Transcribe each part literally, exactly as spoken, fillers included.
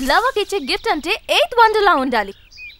లవర్కి ఇచ్చే గిఫ్ట్ అంటే ఎయిత్ వండర్లా ఉండాలి.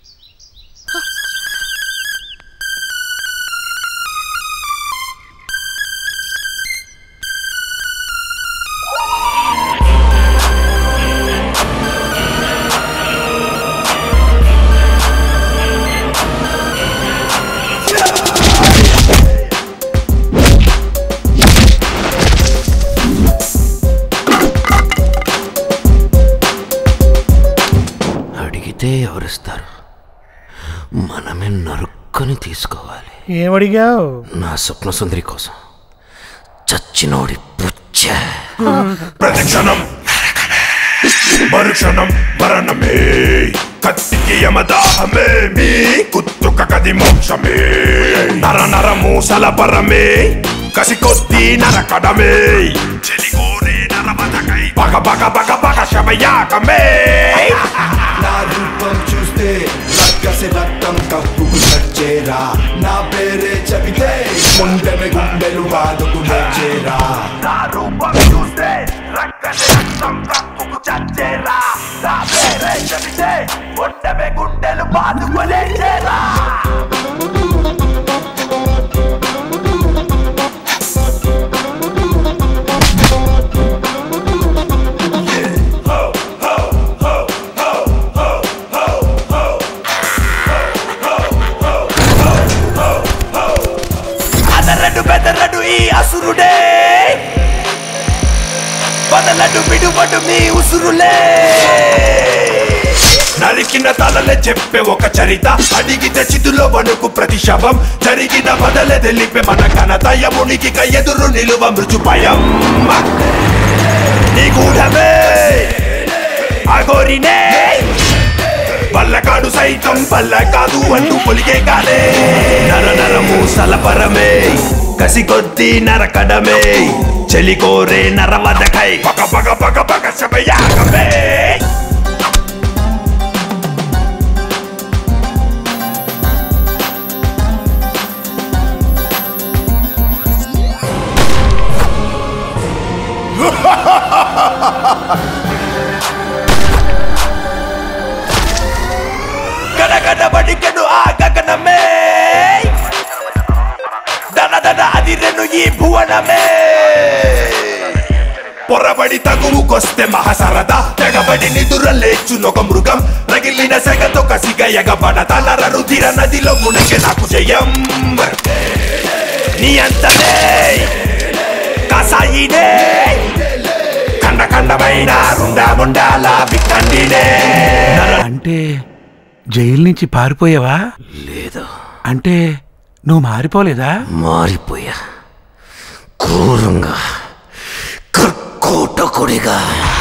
ఎవరిస్తారు? మనమే నరుక్కొని తీసుకోవాలి. ఏమడిగావు? నా స్వప్న సుందరి కోసం చచ్చినోడి పుచ్చ. ప్రతిక్షణం మరుక్షణం మరణమే, కత్తికి యమదాహమే, మీ కుత్తుక కది మోక్షమే. నర నర మూసల పరమే, కసి కొద్ది నరకడమే, చెలిగోరే నరవదకై పగ పగ పగ పగ శమయాగమే. నా రూపం చూస్తే రక్కసి రక్తం కప్పుకు చచ్చేరా, నా పేరే చెబితే గుండెమే గుండెలు బాదుకు నచ్చేరా. నా రూపం చూస్తే రక్కసి రక్తం కప్పుకు చచ్చేరా, నా పేరే చెబితే గుండెమే గుండెలు బాదుకు నచ్చేరా. బెదరడు ఈ అసురుడే, బదలడు విడువడు మీ ఉసురులే. నరికిన తలలే చెప్పే ఒక చరిత, అడిగితే చితులో వణుకు ప్రతి శవం. జరిగిన బదలే తెలిపే మన ఘనత, యమునికి ఎదురు నిలువ మృజుపయం. నీ గూఢమే అగోరినే, పల్లకాడు సైతం పల్ల కాదు అంటూ పొలిగే కాలే. నర నర మూసల పరమే, కసి కొద్ది నరకడమే, చెలి కోరే నరవదకై పగ పగ పగ పగ శమయాగమే. గడగడబడికెను ఆ గగనమే, దన దన అదిరెను ఈ భువనమే. పొరబడి తగువుకొస్తే మహాసరద, తెగబడి నిదుర లేచునొక మృగం. రగిలిన సెగతో కసిగా ఎగబడత, నర రుధిర నదిలో మునకె నాకు జయం. నీ అంతనే కసాయినే, ఖండ ఖండమైన రుండా ముండాల వికండినే. అంటే జైలు నుంచి పారిపోయావా? లేదు. అంటే నువ్వు మారిపోలేదా? మారిపోయా, క్రూరంగా కర్కోటకుడిగా.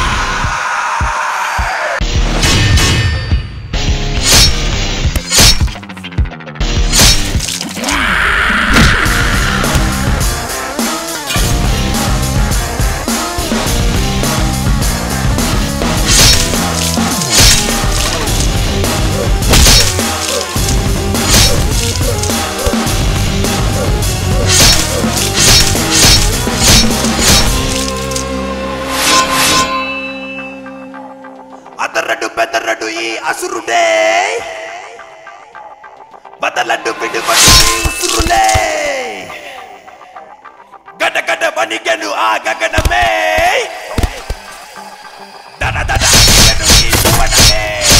అదరడు బెదరడు ఈ అసురుడే, బదలడు విడువడు ఈ ఉసురులే. గడ గడ వణిగెను ఆ గగనమే, దన దన అదిరెను ఈ భువనమే.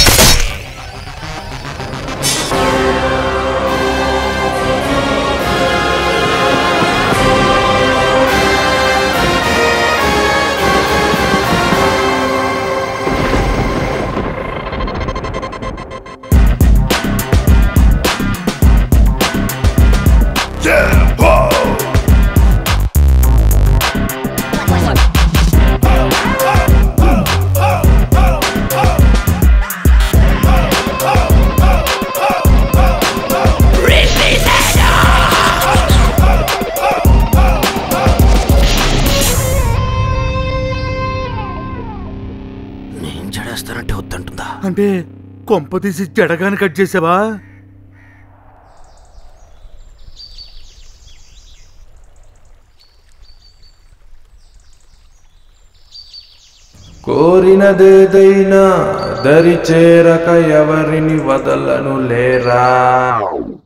అంటే కొంప తీసి జడగాని కట్ చేసావా? కోరినదేదైనా దరి చేరక ఎవరిని వదలను లేరా.